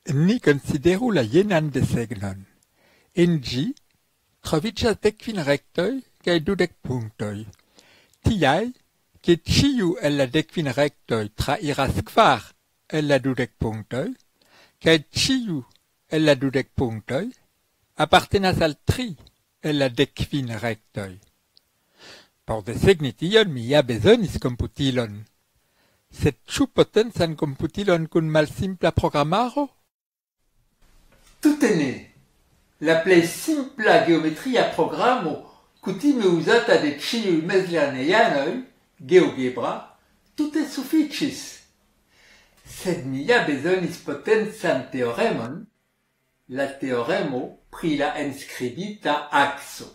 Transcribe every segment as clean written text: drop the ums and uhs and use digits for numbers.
Ni consideru la jenan desegnon. En ĝi troviĝas dekvin rektoj kaj 12 punktoj. Tiaj, ke ĉiu el la dekvin rektoj trairas kvar el la 12 punktoj, kaj ĉiu el la 12 punktoj apartenas al 3 el la dekvin rektoj. Por desegni tion mi ja bezonis komputilon. Sed ĉu potencan komputilon kun malsimpla programaro? Tute ne. La plej simpla geometria programo kutime uzata de ĉiuj mezlernejanoj, GeoGebra, tute sufiĉis. Sed mi ja bezonis potencan teoremon, la teoremo pri la enskribita akso.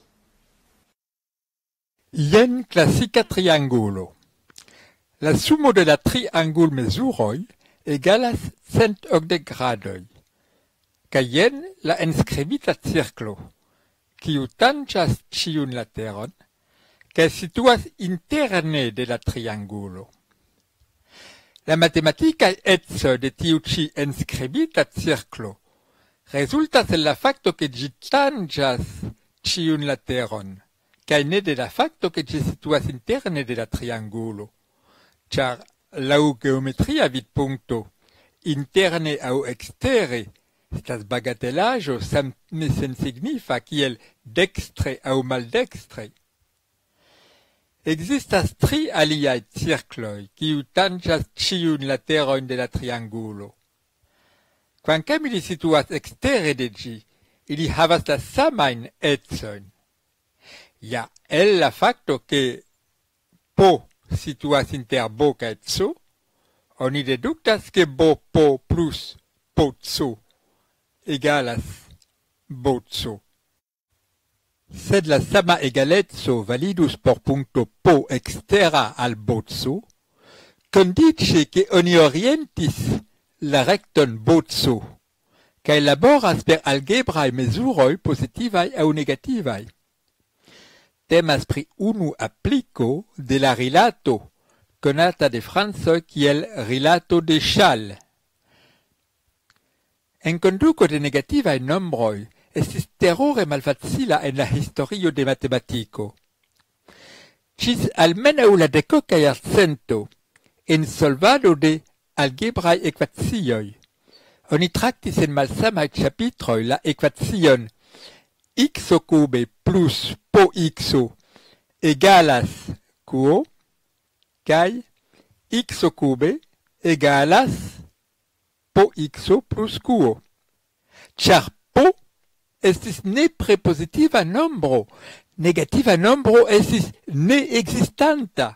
Jen klasika triangulo. La sumo de la triangulmezuroj egalas 180 gradoj. Kaj jen la enskribita cirklo, kiu tanĝas ĉiun lateron, kaj situas interne de la triangulo. La matematika eco de tiu ĉi enskribita cirklo rezultas el la fakto ke ĝi tanĝas ĉiun lateron, kaj ne de la fakto ke ĝi situas interne de la triangulo, ĉar laŭ geometria vidpunkto, interne aŭ ekstere, estas bagatelaĵo same sensignifa kiel dekstre aŭ maldekstre. Ekzistas 3 aliaj cirkloj, kiuj tanĝas ĉiujn laterojn de la triangulo. Kvankam ili situas ekstere de ĝi, ili havas la samajn ecojn. Ja el la fakto ke P situas inter B kaj C, oni deduktas ke B plus P C egalas B-C. Sed la sama egaleco validus por punkto P ekstera al B-C, kondiĉe ke oni orientis la rekton B-C, kaj laboras per algebraj mezuroj pozitivaj aŭ negativaj. Temas pri unu apliko de la rilato konata de francoj kiel rilato de Chasles. Enkonduko de negativaj nombroj estis terure malfacila en la historio de matematiko. Ĝis almenaŭ la dekoka jarcento en solvado de algebraj ekvacioj oni traktis en malsamaj ĉapitroj la ekvacion x kube plus px egalas q kaj x kube egalas px plus q. Ĉar p estis neprepozitiva nombro, negativa nombro estis neekzistanta.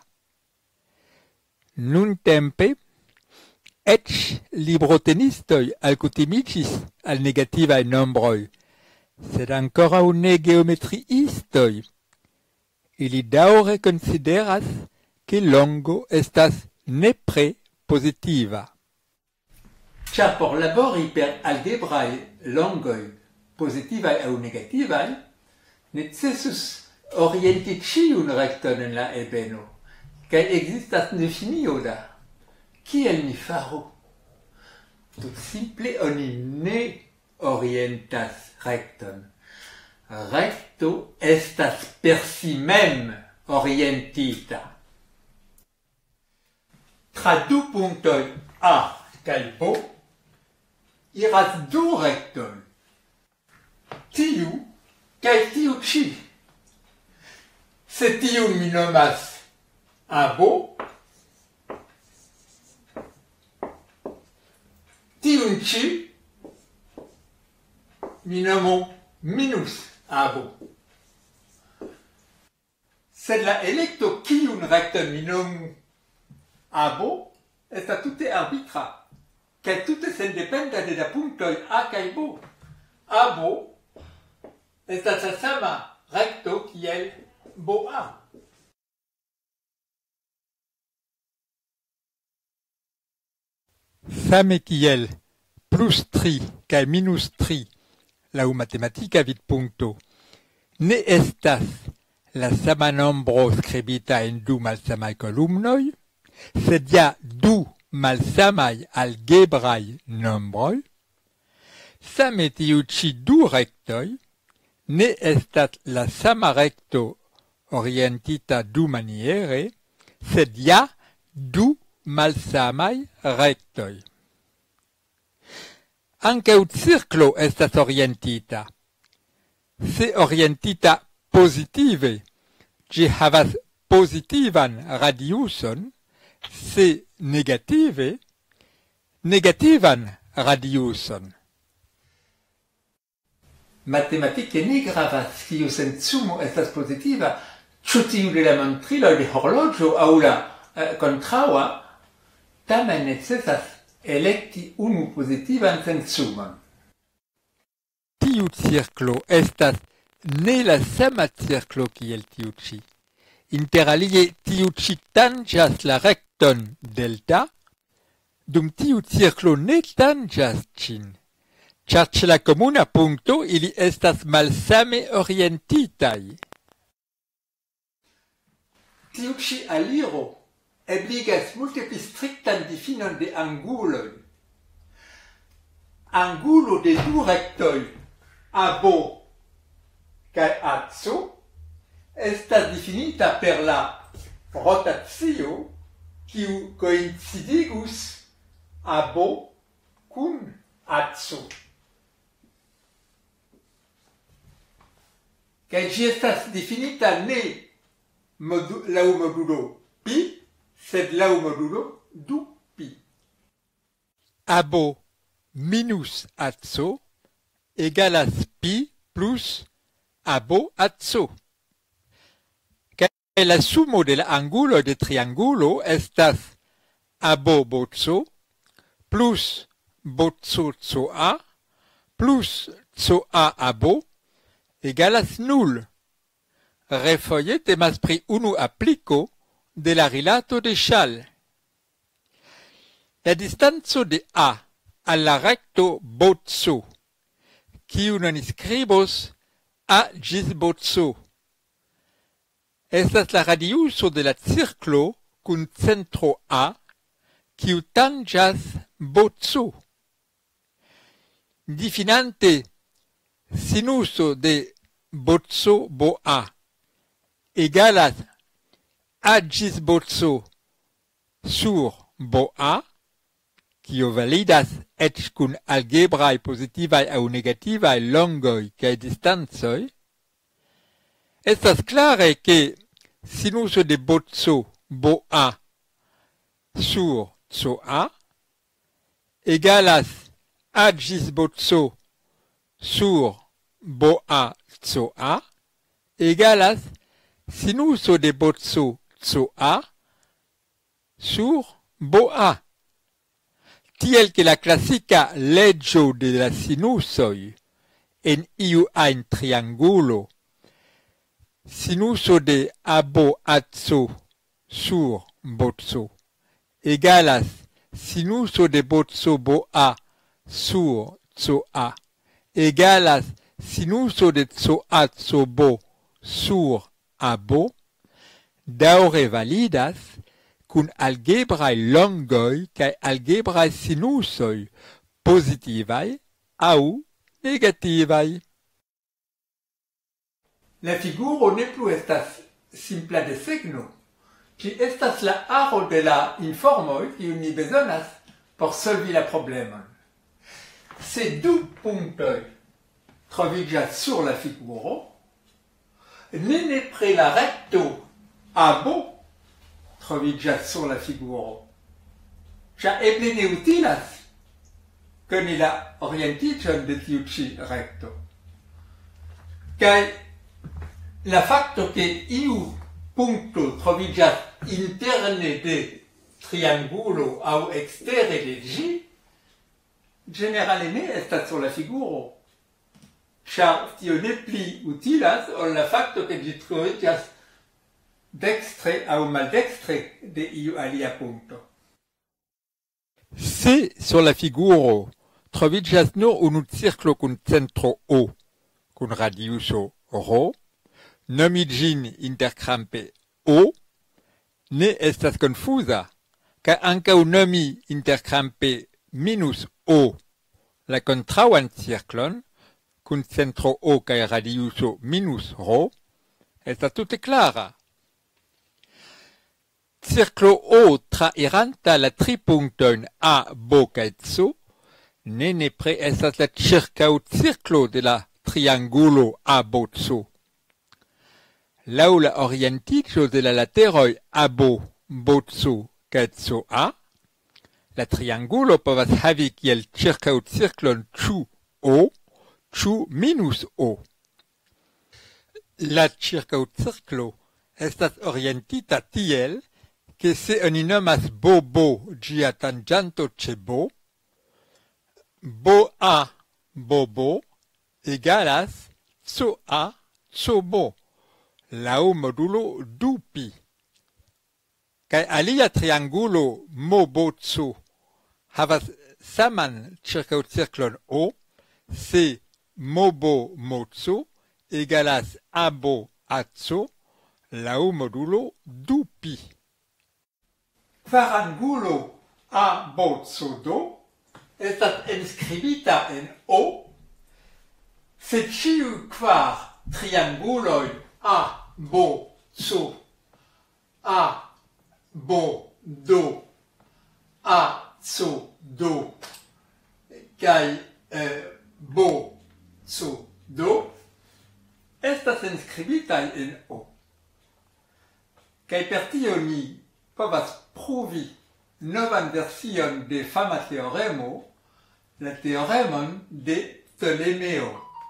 Nuntempe, eĉ librotenistoj alkutimiĝis al negativaj nombroj, sed ankoraŭ ne geometriistoj. Ili daŭre konsideras ke longo estas nepre pozitiva. Ĉar por labori per algebraj longoj pozitivaj aŭ negativaj, necesus orienti ĉiun rekton en la ebeno, kaj ekzistas nefinio da. Kiel ni faru? Tutsimple oni ne orientas rekton. Rekto estas per si mem orientita. Tra du punktoj A kaj B iras du rektoj. Tiu kaj tiu ĉi. Se tiun mi nomas AB, tiun ĉi mi nomu minus AB. Sed la elekto kiun rekton mi nomu AB estas tute arbitra, kaj tute sendependa de la punktoj A kaj B. AB estas la sama rekto kiel BA. Same kiel plus 3 kaj minus 3 laŭ matematika vidpunkto ne estas la sama nombro skribita en du malsamaj kolumnoj, sed ja du malsamaj algebraj nombroj, same tiu ci du rectoi ne estas la sama recto orientita du maniere, sed ja du malsamai rectoi. Ancau circlo estas orientita. Se orientita positive, gi havas positivan radiuson, se negative, negativan radiuson. Matematike ne gravas, kiu sensumo estas positiva, ĉu tiu de la montrilo de horloĝo aŭ la kontraŭa, tamen necesas elekti unu pozitivan sensumon. Tiu circlo estas ne la sama circlo kiel tiu ci. Interalie tiu ci tanĝas la rekton delta, dum tiu circlo ne tanĝas ĝin. Ĉar ĉe la komuna punkto ili estas malsame orientitaj. Tiu ĉi aliro ebligas multe pli striktan difinon de anguloj. Angulo de du rektoj AB kaj AC estas difinita per la rotacio kiu koincidigus AB kun AC. Kaj ĝi estas difinita ne laŭ modulo pi, sed laŭ modulo du pi. AB minus AC egalas pi plus AB AC. Kaj la sumo de la angulo de triangulo estas AB BC plus BC CA plus CA AB egalas nul. Refoje temas pri unu apliko de la rilato de Schall. La distanco de A al la recto BC, kiun oni skribos A ĝis BC, estas la radiuso de la cirklo kun centro A, kiu tanĝas BC. Difinante sinuso de BC BA egalas A ĝis BC sur BA, kio validas eĉ kun algebraj pozitivaj aŭ negativaj longoj kaj distancoj, estas klare ke sinuso de BC BA sur CA egalas A ĝis BC sur BA CA egalas sinuso de BC CA sur BA. Tiel que la klasika leĝo de la sinusoj en iu ajn triangulo, sinuso de AB AC sur BC egalas sinuso de BC BA sur CA egalas sinuso de CA CB sur AB, daŭre validas kun algebraj longoj kaj algebraj sinusoj pozitivaj aŭ negativaj. La figuro ne plu estas simpla desegno, ĝi estas la aro de la informoj kiujn ni bezonas por solvi la problemon. Se du punktoj troviĝas sur la figuro, ne nepre la recto AB troviĝas sur la figuro, ĉar eble ne utilas koni la orientiĝon de tiu ĉi recto. Kaj la fakto ke iu punkto troviĝas interne de triangulo aŭ ekstere de ĝi, ĝenerale ne estas sur la figuro, ĉar tio ne pli utilas ol la fakto ke ĝi troviĝas dekstre aŭ maldekstre de iu alia punkto. Se sur la figuro troviĝas nur unu cirklo kun centro O, kun radiuso ρ, nomi ĝin interkrampe O, ne estas konfuza, kaj ankaŭ nomi interkrampe minus O la kontraŭan cirklon kun centro O kaj radiuso minus rho estas tute klara. Cirklo O trairanta la tri punktojn A, B kaj C ne nepre estas la ĉirkaŭcirklo de la triangulo AB-C. Laŭ la orientiĝo de la lateroj AB, BC kaj CA, la triangulo povas havi kiel ĉirkaŭcirklon ĉu O, ĉu minus O. La ĉirkaŭcirklo estas orientita tiel, ke se oni nomas BB ĝia tanĝanto ĉe B, BA BB egalas CA CB laŭ modulo 2π. Kaj alia triangulo MOBC havas saman ĉirkaŭcirklon O, se MOB MOC egalas AB AC laŭ modulo 2π. Kvarangulo ABCD estas enskribita en O, se ĉiuj kvar trianguloj ABC, ABD, ACD kaj BCD estas enskribitaj en O. Kaj per tio ni povas pruvi novan version de fama teoremo, la teoremon de Ptolemeo.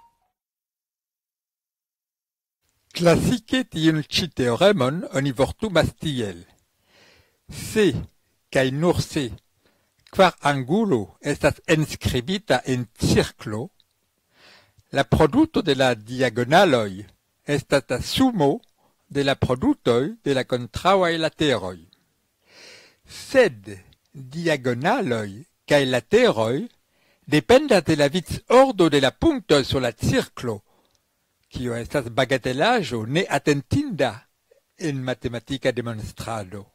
Klasike tiun ĉi teoremon oni vortumas tiel. Se kaj nur se kvarangulo estas enskribita en cirklo, la produkto de la diagonaloj estas la sumo de la produktoj de la kontraŭaj lateroj. Sed diagonaloj kaj lateroj dependas de la vicordo de la punktoj sur la cirklo, kio estas bagatelaĵo ne atentinda en matematika demonstrado.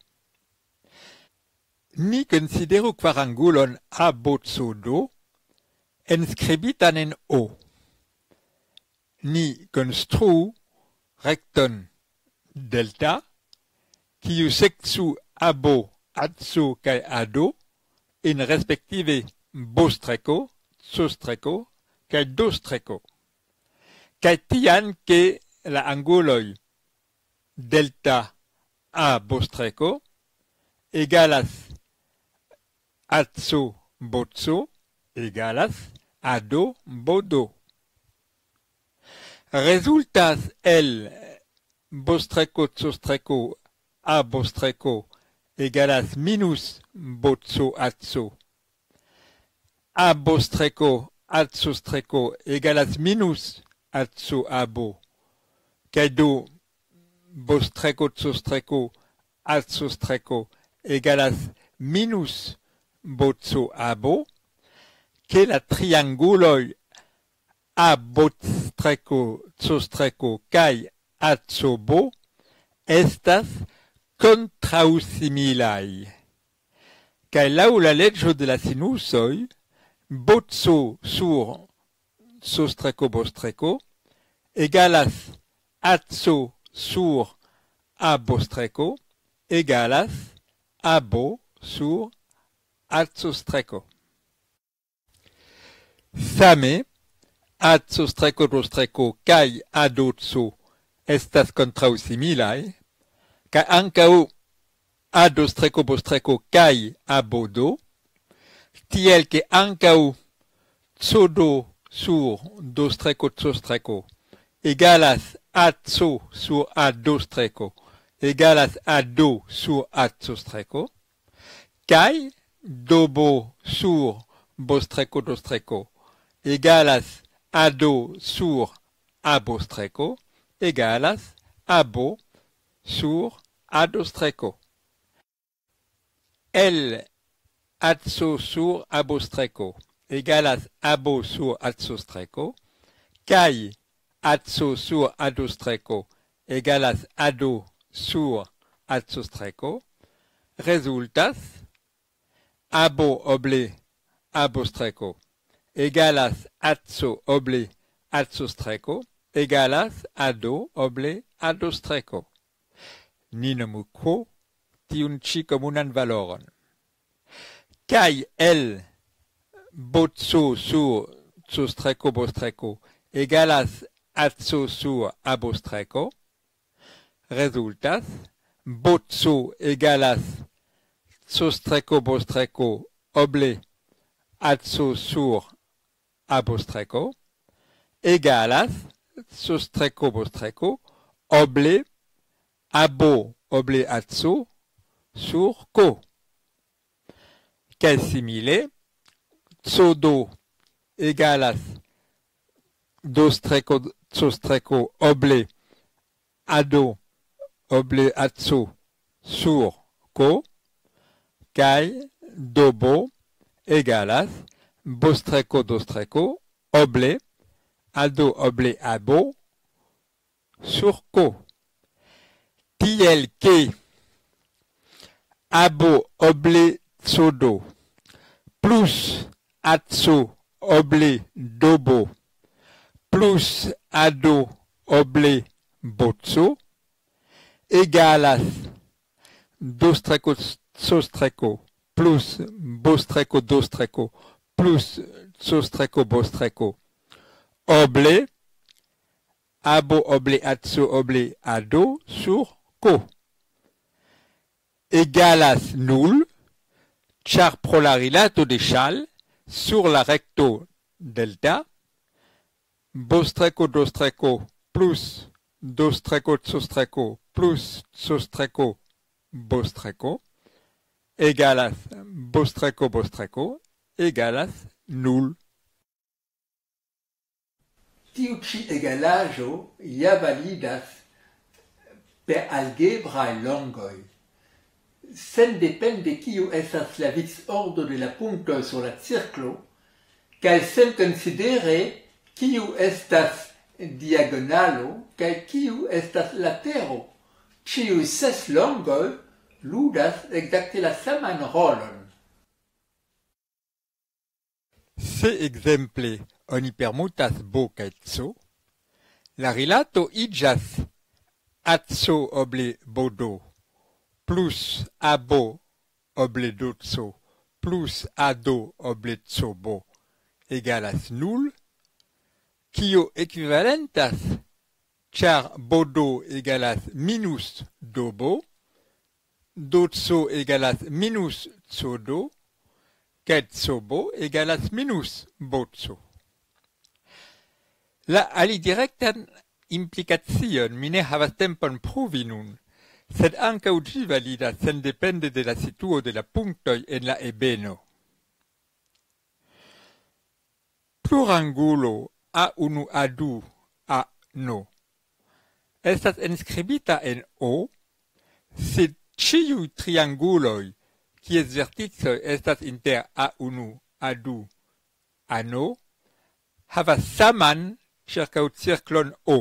Ni konsideru kvarangulon ABCD enskribitan en O. Ni konstruu rekton delta, kiu sekcu AB, AC kaj AD en respektive B', C' kaj D'. Kaj tiam ke la anguloj delta AB' egalas AC BC egalas AD BD. Rezultas el B', C' AB' egalas minus BC AC. AB' AC' egalas minus AC AB. Kaj do B', C' AC' egalas minus BC AB, ke la trianguloj AB' C' kaj ACB estas kontraŭsimilaj. Kaj laŭ la leĝo de la sinusoj, BC sur C' egalas AC sur AB' egalas AB sur AC'. Same, AC' kaj AD' estas kontraŭsimilaj, kaj ankaŭ AD' kaj ABD, tiel ke ankaŭ CD sur D' egalas AC sur A' egalas AD sur AC', kaj DB sur B' egalas AD sur AB' egalas AB sur AD'. L AC sur AB' egalas AB sur AC', kaj AC sur AD' egalas AD sur AC', rezultas AB oble AB' egalas atso oble atso streco egalas ado oble ado streco. Ni nomu quo tiun ci comunan valoron. Kai el botso sur streco bostreco egalas atso sur abostreco, resultas botso egalas sostreco bostreco oble atso sur abostreco egalas sostreco bostreco oble abo oble atso sur co. Quel simile tsodo egalas dostreco sostreco oble ado oble atso sur co, kai dobo egalas bostreco dostreco oble ado oble abo sur co. Tiel que abo oble tsodo plus atso oble dobo plus ado oble botso egalas dostreco sostreco plus bostreco dostreco plus sostreco bostreco oble abo oble atso oble ado sur co egalas nul, char pro la rilato de chal sur la recto delta bostreco dostreco plus dostreco sostreco plus sostreco bostreco egalas bostreco bostreco egalas nul. Tiu ci egalajo ja validas per algebrae longoi. Sen depende kiu estas la ordo de la puntoj sur la cirklo, kaj sen konsidere kiu estas diagonalo kaj kiu estas latero. Ĉiuj 6 longoj ludas ekzakte la saman rolon. Se exemple oni permutas bo kaj tso, la rilato iĝas atso oble bodo plus abo oble dotso plus ado oble tsobo egalas nul, kio equivalentas, char bodo egalas minus dobo, dotso egalas minus tsodo, kaj tsobo egalas minus botso. La alidirektan implikacion mi ne havas tempon pruvi nun, sed ankaŭ ĝi validas sendepende de la situo de la punktoj en la ebeno. Plurangulo A1 A2 A-no estas enskribita en O se ĉiuj trianguloj kies verticoj estas inter A1 A2 A-no havas saman ĉirkaŭcirklon O.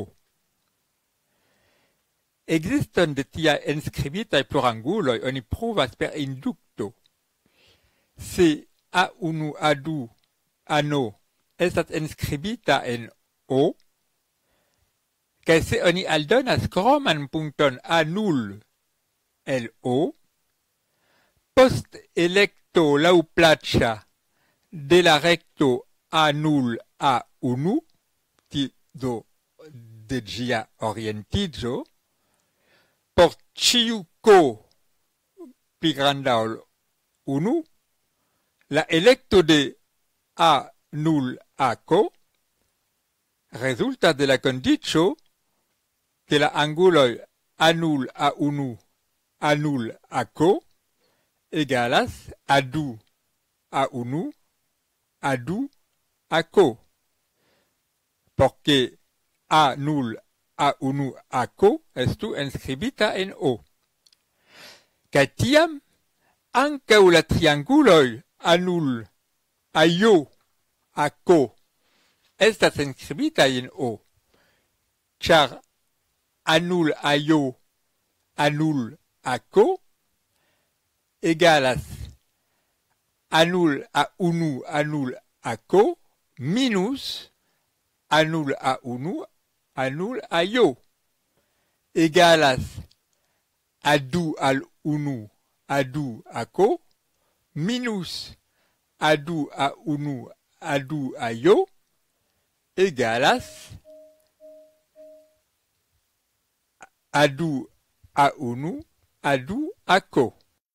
Existon de tia enskribitae pluranguloi oni pruvas per inducto. Se A1 A2 A-no estas enskribita en O, kaj se oni aldonas kroman punkton A0 el O, post elekto laŭplaĉa de la rekto A0 A1, do de ĝia orientiĝo, por ĉiu ko pli granda ol 1, la elekto de A0 A-ko rezultas de la kondiĉo ke la anguloj A0 A1 A0 A-ko egalas A2 A1 A2 A-ko, porque A0 A1 A-ko estu enskribita en O. Kaj tiam ankaŭ la trianguloj A0 A-jo A-ko estas enskribita en O, ĉar A0 A-jo A0 A-ko egalas A0 A1 A0 A-ko minus anul a unu anul a io egalas adu al unu adu a ko minus adu a unu adu a io egalas adu a unu adu a ko.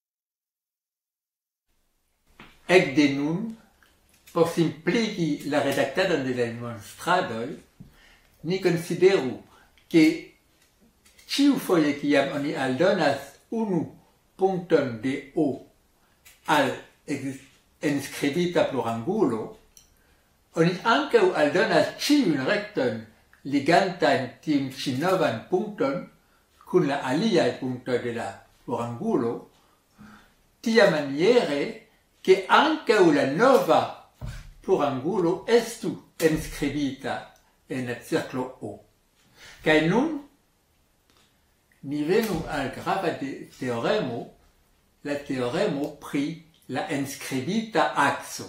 Ekde nun, por simpligi la redaktadon de la demonstradoj, ni konsideru ke ĉiufoje kiam oni aldonas unu punkton de O al enskribita plurangulo, oni ankaŭ aldonas ĉiujn rektojn ligantajn tiun ĉi novan punkton kun la aliaj punktoj de la plurangulo, tiamaniere che anche la nova plurangulo estu enskribita en la circlo O. Kaj nun ni venu al grava teoremo, la teoremo pri la enskribita akso.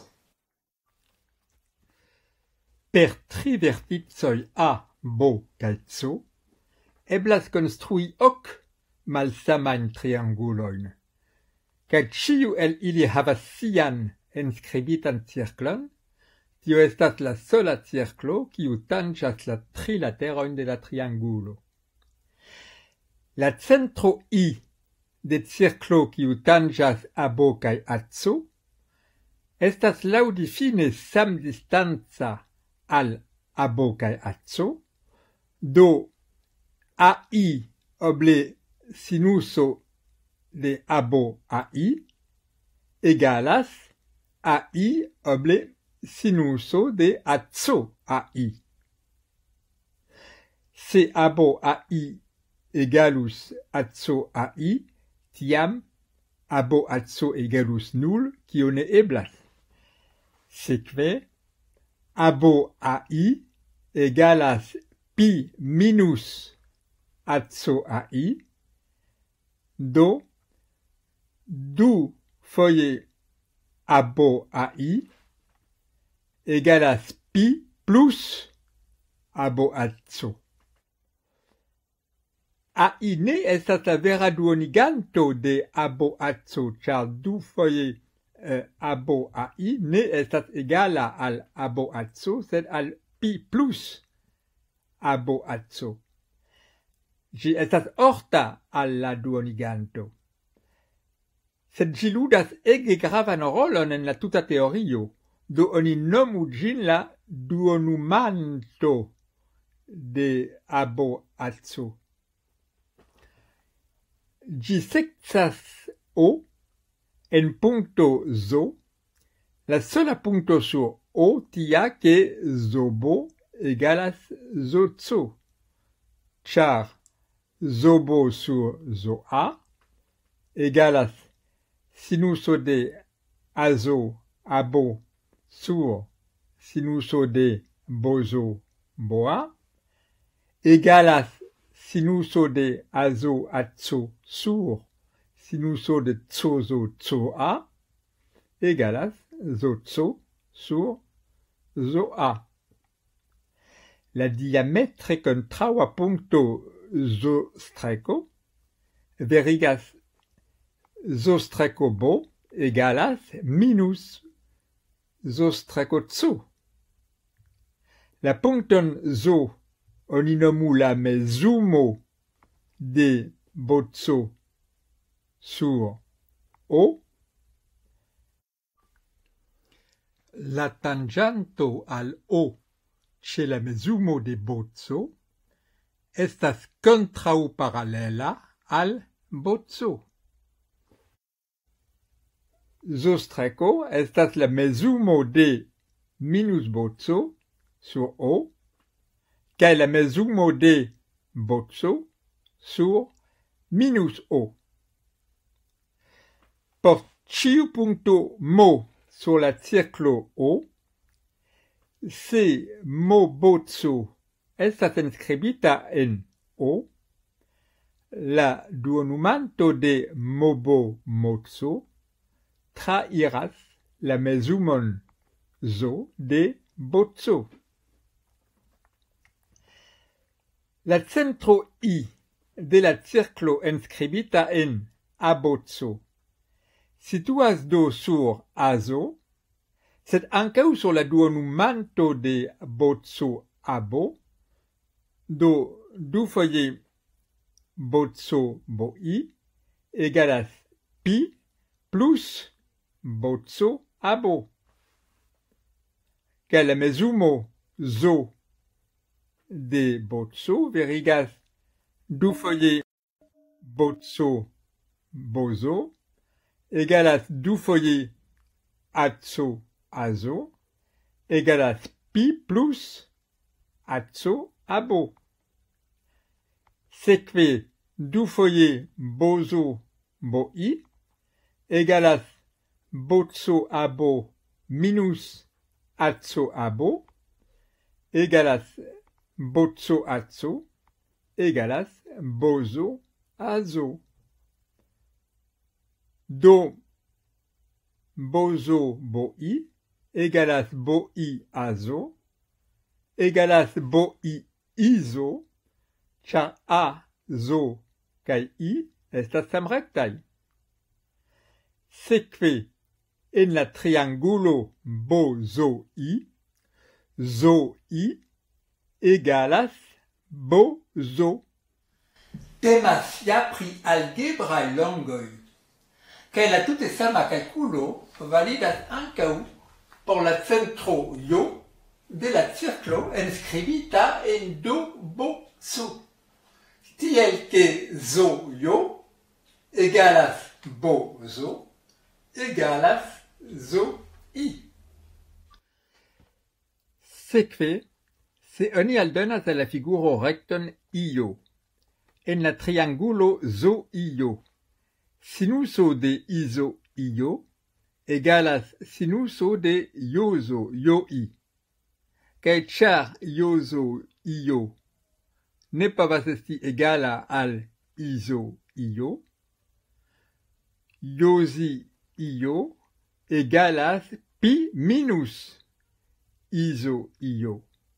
Per tri verticoj A, B kaj C eblas konstrui ok malsamajn triangulojn. Kaj ĉiu el ili havas sian enskribitan cirklon, tio estas la sola cirklo kiu tanĝas la tri laterojn de la triangulo. La centro I de cirklo kiu tanĝas AB kaj AC estas laŭdifine samdistanca al AB kaj AC, do AI oble sinuso de AB AI egalas AI oble sinuso de AC AI. Se AB AI egalus AC AI, tiam AB AC egalus nul, kio ne eblas. Sekve, AB AI egalas pi minus AC AI, do du foje AB AI egalas pi plus AB AC. AI ne estas la vera duoniganto de AB AC, ĉar du foje AB AI ne estas egala al AB AC, sed al pi plus AB AC. Ĝi estas orta al la duoniganto. Sed ĝi ludas ege gravan rolon en la tuta teorio, do oni nomu ĝin la duonumanto de AB AC. Ĝi sekcas O en punkto Z, la sola punkto sur O tia ke ZB egalas ZC, ĉar ZB sur ZA egalas sinuso de AZO ABO sur sinuso de BOZO BOA egalas sinuso de AZO ATSO sur sinuso de TSOZO TSOA egalas ZOTSO sur ZOA. La diametre kontraŭa punkto Z' verigas Z' B egalas minus Z' C. La punkton Z oni nomu la mezumo de BC sur O. La tanĝanto al O ĉe la mezumo de BC estas kontraŭparalela al BC. Z' estas la mezumo de minus BC sur O, kaj la mezumo de BC sur minus O. Por ĉiu punkto M sur la cirklo O, se M BC estas enskribita en O, la duonumanto de MB MC trairas la mezumon Z de bozzo. La centro I de la circlo enscribita en abbozzo situas do sur azo, sed ankaŭ sur la duonumanto de bozzo abo, do dufoje bozzo boi egalas pi plus bozzo abo. Kaj la mezumo zo de bozzo verigas dufoje bozzo bozo egalas dufoje azzo azo egalas pi plus azzo abo. Sekve dufoje bozo boi egalas bozzo abo minus azzo abo egalas bozzo azzo egalas bozo azo. Do bozo boi egalas boi azo egalas boi izo, ĉar a, zo kaj i estas samrektaj. Sekve en la triangulo BOZO-I, ZO-I egalas BOZO. Temas ja pri algebraj longoj, kaj la tute sama kalkulo validas ankaŭ por la centro J de la cirklo enskribita en do bozzo, tiel ke ZO-J egalas BOZO egalas ZO-I. Sekve, se oni aldonas al la figuro rekton IO, en la triangulo ZO-IO, sinuso de IZO-IO egalas sinuso de JOZO-JOI, kaj ĉar JOZO-IO ne povas esti egala al IZO-IO, JOZI-IO egalas pi minus IZO-IO.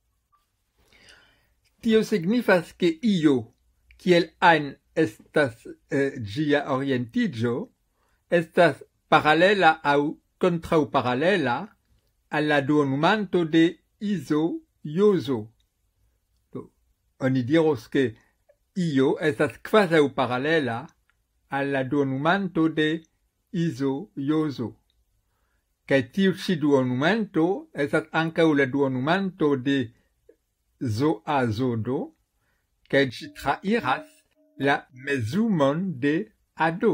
Tio signifas ke IO, kiel ajn estas ĝia orientiĝo, estas paralela aŭ kontraŭparalela al la duonumanto de IZO-JOZO. Oni diros ke IO estas kvazaŭ paralela al la duonumanto de IZO-JOZO. Kaj tiu ĉi duonumanto estas ankaŭ la duonumanto de ZO-A-ZO-Do, kaj ĝi trairas la mezumon de A-Do.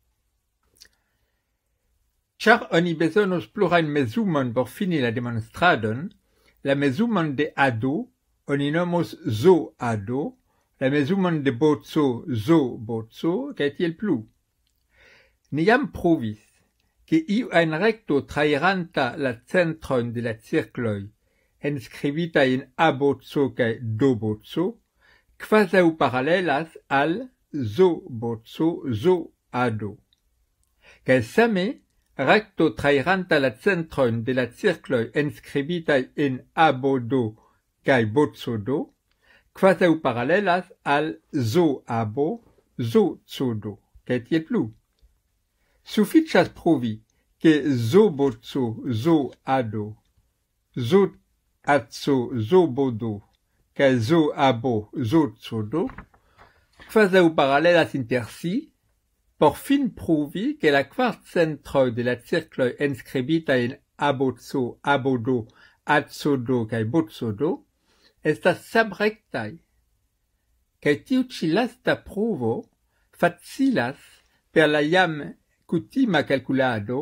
Ĉar oni bezonos plurajn mezumon por fini la demonstradon, la mezumon de A-Do oni nomos ZO-A-Do, la mezumon de bozzo ZO-bozzo, kaj tiel plu. Ni jam pruvis ke iu ajn rekto trairanta la centron de la cirkloj enskribita en A-bozzo kaj Do-bozzo kvazaŭ paralelas al ZO-bozzo ZO-A-Do. Kaj same rekto trairanta la centron de la cirkloj enskribita en A-bo-Do kaj bozzo-Do kvazaŭ paralelas al ZO-A-bo ZO-CO-Do, kaj tiel plu. Sufiĉas pruvi ke ZO-bozzo ZO-A-Do, ZO-azzo ZO-bo-Do kaj ZO-A-bo ZO-CO-Do kvazaŭ paralelas inter si, por fin pruvi ke la kvar centroj de la cirkloj enskribita en A-bozzo, A-bo-Do, azzo-Do kaj bozzo-Do estas samrektaj. Kaj tiu ĉi lasta pruvo facilas per la jam kutima kalkulado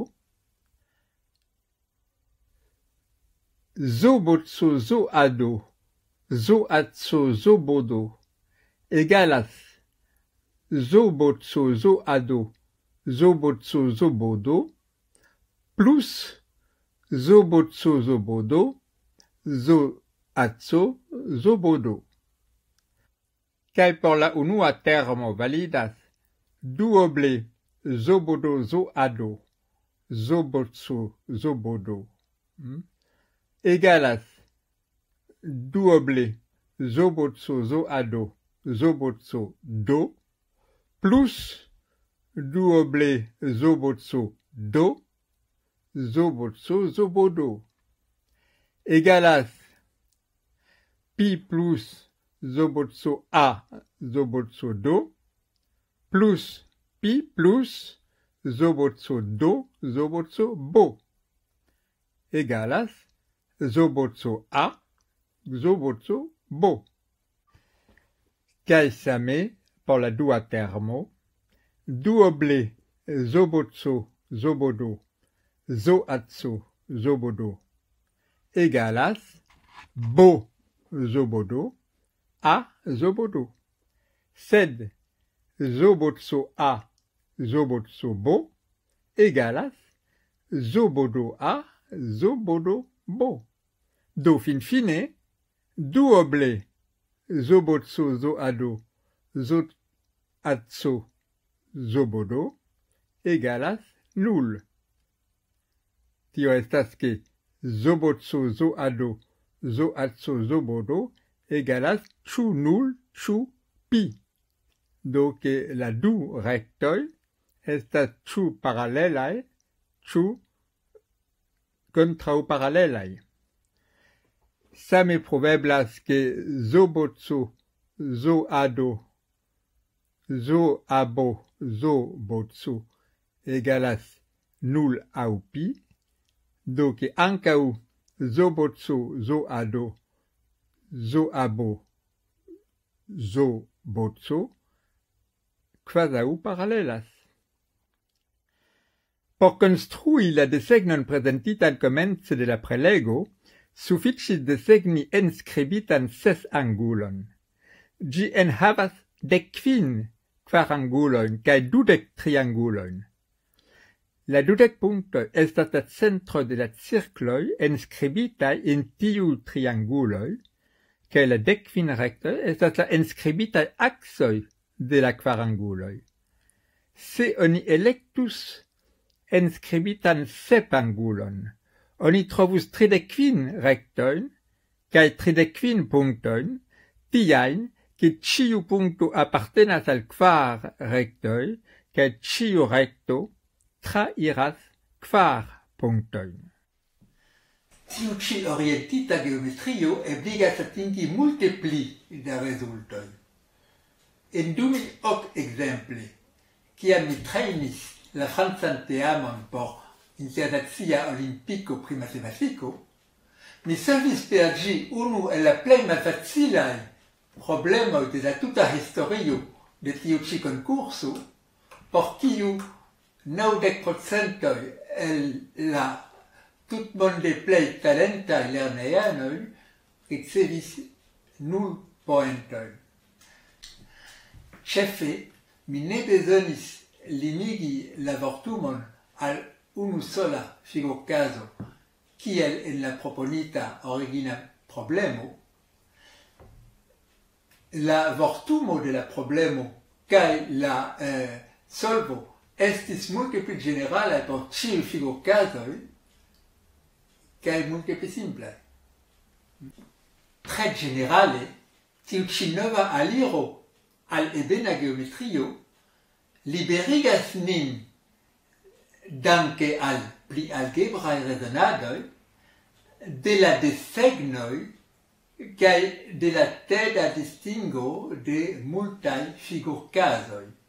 ZO-bozzo ZO-A-Do, ZO-azzo ZO-bo-Do egalas ZO-bozzo ZO-A-Do, ZO-bozzo ZO-bo-Do plus ZO-bozzo ZO-bo-Do, ZO-azzo ZO-bo-Do. Kaj por la unua termo validas duoble ZO-bo-Do ZO-A-Do, ZO-bozzo ZO-bo-Do egalas duoble zobotso zo ado zobotso do plus duoble zobotso do zobotso zobodo egalas pi plus zobotso a zobotso do plus pi plus zobotso do zobotso bo egalas zobotso a zobotso bo. Kai same por la dua termo duoble zobotso zobodo zo atso zobodo egalas bo zobodo a zobodo. Sed zobotso a zobotso bo egalas zobodo a zobodo bo. Do fine duoble zobotso zo ado zo atso zobodo egalas nul. Tio estas ke zobotso zo ado zo atso zobodo egalas ĉu nul ĉu pi. Do ke la du rektoj estas ĉu paralelaj ĉu kontraŭparalelaj. Same probeblas ke zobotso zo ado zo abo zo botso egalas nul aŭ pi, do ke ankaŭ zobotso zo ado zo abo zo botso kvazaŭ paralelas. Por konstrui la desegnon prezentitan komence de la prelego, sufiĉis desegni enskribitan ses angulon. Ĝi enhavas 15 kvarangulojn kaj 20 triangulojn. La 20 punktoj estas la centro de la cirkloj enskribitaj en tiu trianguloj, kaj la 15 rektoj estas la enskribitaj aksoj de la kvaranguloj. Se oni elektus enskribitan sepangulon, oni trovus 35 rektojn kaj 35 punktojn, tiajn ke ĉiu punkto apartenas al kvar rektoj kaj ĉiu rekto trairas kvar punktojn. Tiu ĉi orientita geometrio ebligas atingi multe pli da rezultoj. En 2008 ekzemple, kiam mi trejnis la francan teamon por Internacia Olimpico pri Matematiko, mi solvis per ĝi unu el la plej malfacilaj problemoj de la tuta historio de tiu ĉi konkurso, por kiu 90% el la tutmonde plej talentaj lernejanoj ricevis 0 poentojn. Ĉefe, mi ne bezonis limigi la vortumon al unu sola figurkazo, kiel en la proponita origina problemo. La vortumo de la problemo kaj la solvo estis multe pli ĝeneralaj por ĉiuj figurkazoj kaj multe pli simplaj. Tre ĝenerale, tiu ĉi nova aliro al ebena geometrio liberigas nin danke al pli algebraj rezonadoj de la desegnoj kaj de la teda distingo de multaj figurkazoj.